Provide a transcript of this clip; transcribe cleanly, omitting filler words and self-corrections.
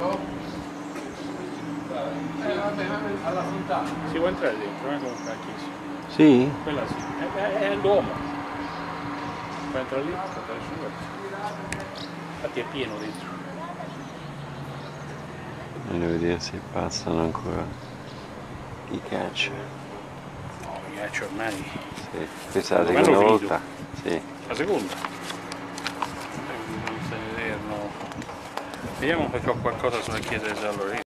Alla fontana. Si può entrare dentro, comunque la chiesa. Sì? Quella sì, è l'uomo. Puoi entrare lì, puoi entrare su. Infatti è pieno dentro. Voglio vedere se passano ancora i caccia. No, i ghiacci ormai. Sì. Questa è la Secondo me seconda hanno volta? Sì. La seconda. Non se ne vederno. Vediamo se ho qualcosa sulla chiesa di San Lorenzo.